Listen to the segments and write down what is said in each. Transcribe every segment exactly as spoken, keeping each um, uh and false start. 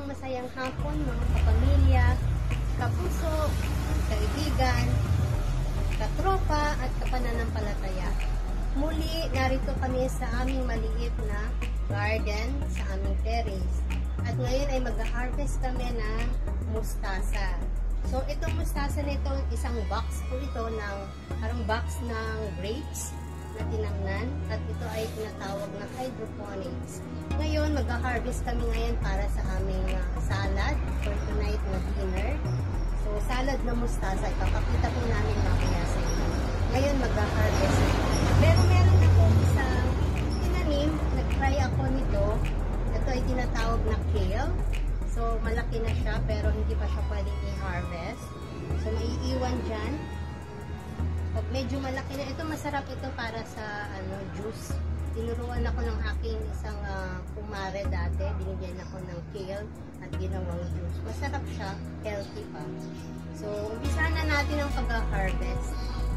isang masayang hapon mga kapamilya, kapuso, kaibigan, katropa at kapananampalataya. Muli, narito kami sa aming maliit na garden sa aming terrace. At ngayon ay mag-harvest kami ng mustasa. So, itong mustasa nito, isang box po ito ng, parang box ng grapes na tinangnan. At ito ay tinatawag na hydroponics. Ngayon, mag-harvest kami ngayon para sa aming uh, salad for tonight na dinner. So, salad na mustasa, ipapakita po namin mamaya sa inyo. Ngayon, mag-harvest. Pero meron ako isang tinanim, nag-try ako nito. Ito ay tinatawag na kale. So, malaki na siya, pero hindi pa siya pwedeng i-harvest. So, maiiwan dyan. Pag medyo malaki na, ito masarap ito para sa ano juice. Tinuruan ako ng aking isang uh, kumare dati. Binigyan ako ng kale at ginawang juice. Masarap siya, healthy pa. So, umpisa na natin ang pag-harvest.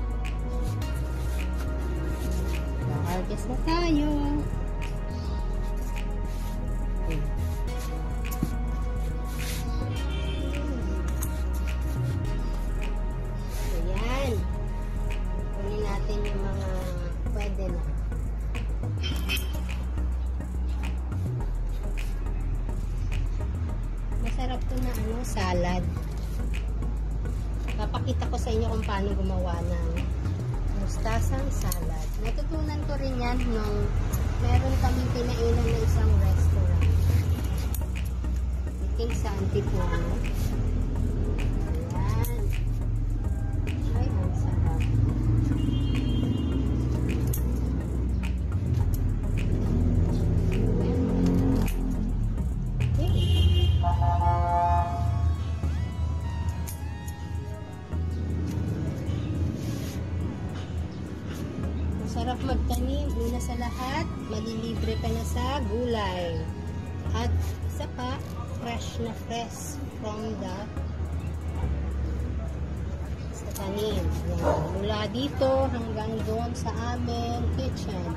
Harvest na tayo. Ayan. Kunin natin yung mga pwede na. Masarap to na ano, salad. Papakita ko sa inyo kung paano gumawa ng mustasang salad. Natutunan ko rin yan nung meron kaming pinainan na isang restaurant. I think sa Antipolo. Ayan. Ay, ang sarap. Sarap magtanim. Una sa lahat, malilibre ka na sa gulay. At isa pa, fresh na fresh from the sa tanim. Yan. Mula dito hanggang doon sa aming kitchen.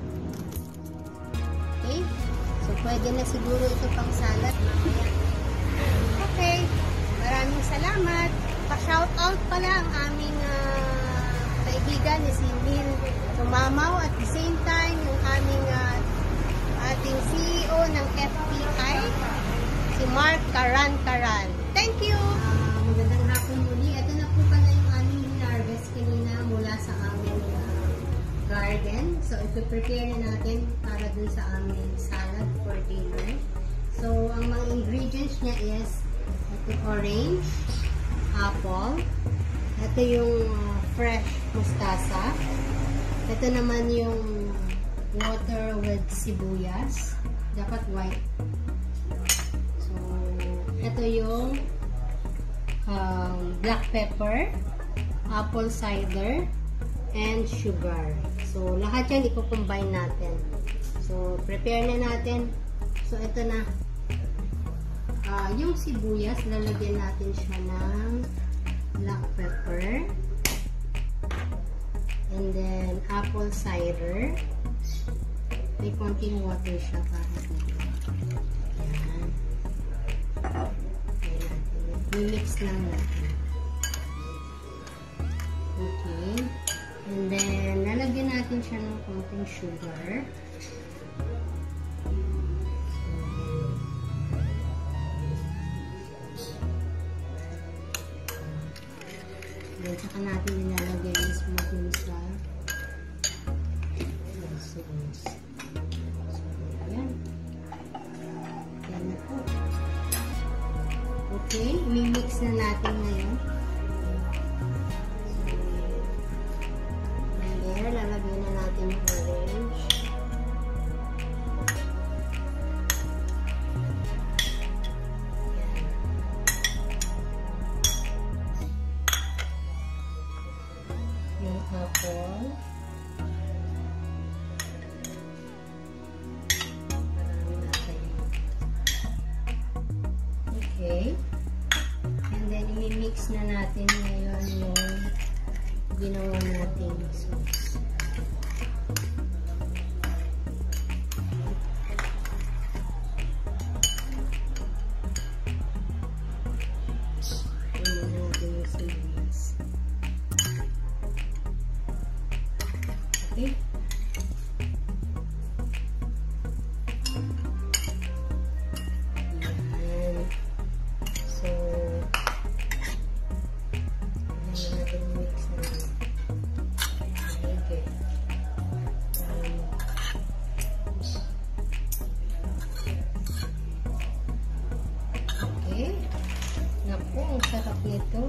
Okay? So, pwede na siguro ito pang salad mamaya. Okay. Maraming salamat. Pa-shoutout pala ang aming uh, kaibigan ni si Neil Tumamaw at the same time yung aming uh, ating C E O ng F B I si Mark Karan-Karan. Thank you! Uh, magandang hapon muli. Ito na po pala yung aming harvest kanina mula sa aming uh, garden. So ito-prepare na natin para dun sa aming salad for dinner. So ang mga ingredients niya is ito orange, apple, ito yung uh, fresh mustasa. Ito naman yung water with sibuyas. Dapat white. So, ito yung um, black pepper, apple cider, and sugar. So, lahat yan i-combine natin. So, prepare na natin. So, ito na. Uh, yung sibuyas, lalagyan natin siya ng black pepper. And then, apple cider. May konting water siya para dito. Ayan. I-mix lang natin. Okay. And then, lalagyan natin siya ng konting sugar. Then, saka natin nilalagay yung smoking sa sauce. So, ayan. Ayan na po. Okay, i-mix na natin ngayon. So, and there, lalagay na natin yung orange. Yung apple. Okay. And then, i-mix na natin ngayon yung ginawa natin sauce. ang sarap nito.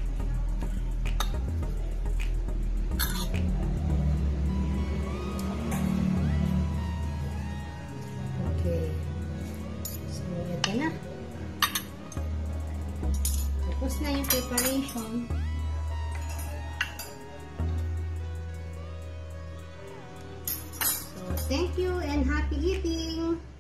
Okay. So, ito na. Tapos na yung preparation. So, thank you and happy eating!